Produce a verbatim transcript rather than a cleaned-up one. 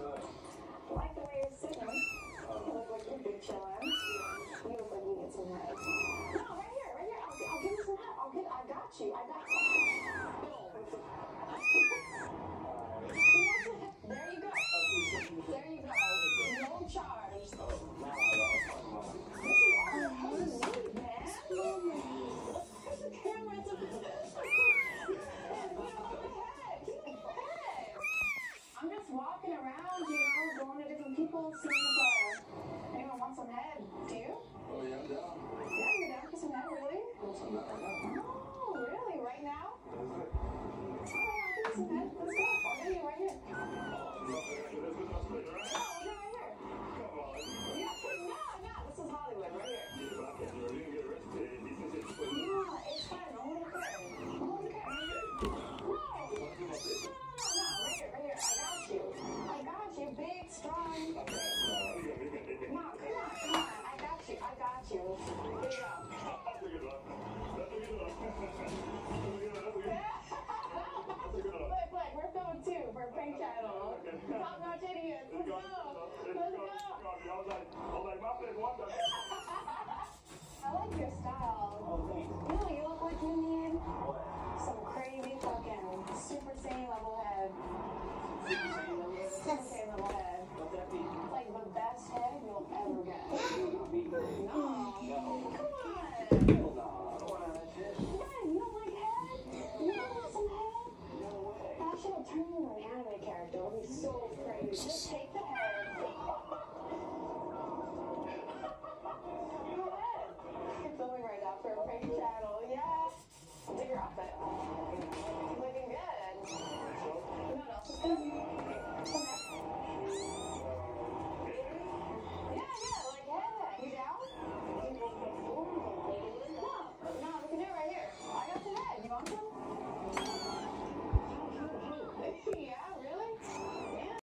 like the way you're sitting. You look like you're big chillin'. You look like you get some head. No, right here, right here. I'll, I'll give you some head. I'll get, I got you. I got you. There you go. There you go. No charge. This is all the head you need, man. The camera's a I'm just walking around, you know, going to different people, seeing if uh, anyone wants some head. Do you? Oh, yeah, I'm down. Yeah, you're down for some head, really? What's on that right now? Oh, really? Right now? What is it? Alright, I'll give you some head. Let's go. I'll give you right here. Oh, no, this is not straight, right? No, we'll do it right here. Come on. Yeah, no, no. This is Hollywood, right here. Yeah, but I can't do it. You didn't get arrested. This is it. Yeah, it's fine. Don't hold the curtain. Don't hold the curtain. No. No, no, no, right here, right here. I got you. I got you. Big, strong. Okay, no, you got me. No, come on, come on. I got you. I got you. Here you go. That's a good one. That's a good one. That's a good one. That's a good one. That's a good one. Look, look, we're filming too for a prank channel. Top notch idiots. Let's go. Let's go. I was like, I was like, my friend won that. I like your style. Oh, thanks. You know, you look like you need some crazy fucking Super Saiyan level head. Super Saiyan level head. What's that mean? It's like the best head you'll ever get. No. No. Come on. Hell no. I don't want that shit. Yeah, you don't like head? You don't want some head? No way. That shit will turn you into an anime character. It'll be so crazy. Just take the head.